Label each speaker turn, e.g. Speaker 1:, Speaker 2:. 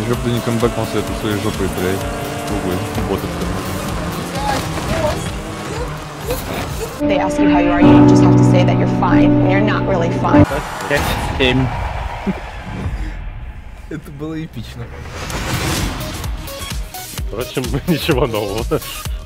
Speaker 1: чтоб ты не камбэкнулся этой своей жопой, блядь. Круглый, боты.
Speaker 2: They ask you how you are, you just have to say that you're fine, when you're not really fine.
Speaker 1: Это было эпично.
Speaker 3: Впрочем, ничего нового.